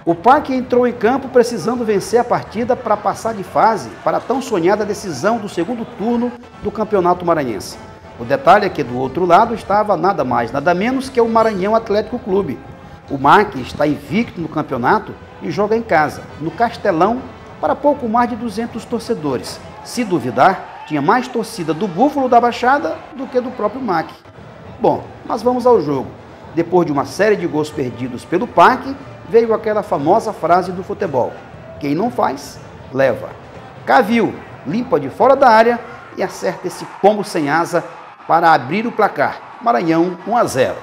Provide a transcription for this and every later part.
O PAC entrou em campo precisando vencer a partida para passar de fase para a tão sonhada decisão do segundo turno do Campeonato Maranhense. O detalhe é que do outro lado estava nada mais, nada menos que o Maranhão Atlético Clube. O MAC está invicto no campeonato e joga em casa, no Castelão, para pouco mais de 200 torcedores. Se duvidar, tinha mais torcida do Búfalo da Baixada do que do próprio MAC. Bom, mas vamos ao jogo. Depois de uma série de gols perdidos pelo PAC, veio aquela famosa frase do futebol: quem não faz, leva. Cavill limpa de fora da área e acerta esse pombo sem asa para abrir o placar. Maranhão 1-0.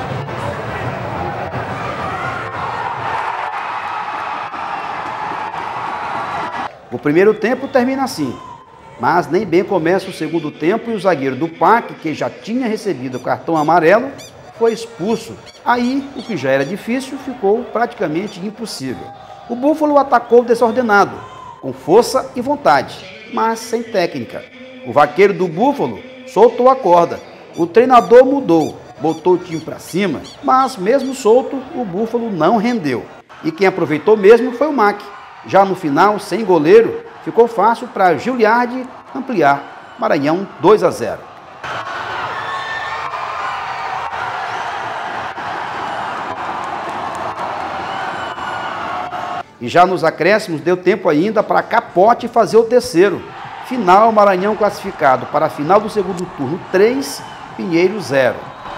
O primeiro tempo termina assim, mas nem bem começa o segundo tempo e o zagueiro do PAC, que já tinha recebido o cartão amarelo, foi expulso. Aí, o que já era difícil, ficou praticamente impossível. O Búfalo atacou desordenado, com força e vontade, mas sem técnica. O vaqueiro do Búfalo soltou a corda. O treinador mudou, botou o time para cima, mas mesmo solto, o Búfalo não rendeu. E quem aproveitou mesmo foi o MAC. Já no final, sem goleiro, ficou fácil para Giliardi ampliar. Maranhão 2-0. E já nos acréscimos deu tempo ainda para Capote fazer o terceiro. Final, Maranhão classificado para a final do segundo turno 3, Pinheiro 0.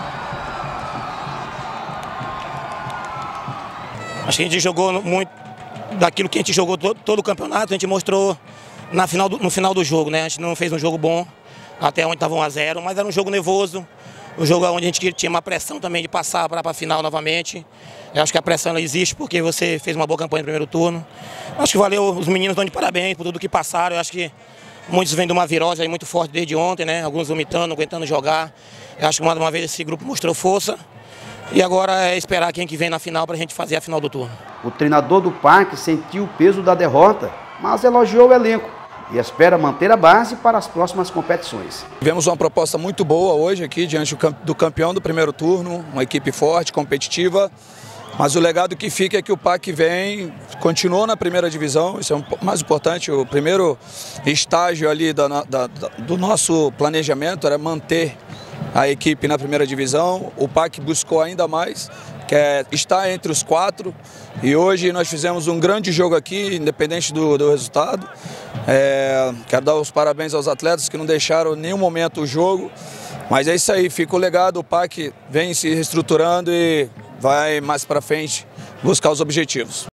Acho que a gente jogou muito daquilo que a gente jogou todo o campeonato, a gente mostrou no final do jogo, né? A gente não fez um jogo bom, até onde estava 1-0, mas era um jogo nervoso, um jogo onde a gente tinha uma pressão também de passar para a final novamente. Eu acho que a pressão ela existe porque você fez uma boa campanha no primeiro turno. Acho que valeu, os meninos dão de parabéns por tudo que passaram. Eu acho que muitos vêm de uma virose aí muito forte desde ontem, né? Alguns vomitando, não aguentando jogar. Eu acho que mais uma vez esse grupo mostrou força. E agora é esperar quem que vem na final para a gente fazer a final do turno. O treinador do PAC sentiu o peso da derrota, mas elogiou o elenco e espera manter a base para as próximas competições. Tivemos uma proposta muito boa hoje aqui diante do campeão do primeiro turno, uma equipe forte, competitiva, mas o legado que fica é que o PAC continuou na primeira divisão, isso é o mais importante. O primeiro estágio ali do nosso planejamento era manter a equipe na primeira divisão. O PAC buscou ainda mais, que é estar entre os 4, e hoje nós fizemos um grande jogo aqui, independente do resultado. Quero dar os parabéns aos atletas que não deixaram em nenhum momento o jogo, mas é isso aí, fica o legado. O PAC vem se reestruturando e vai mais para frente buscar os objetivos.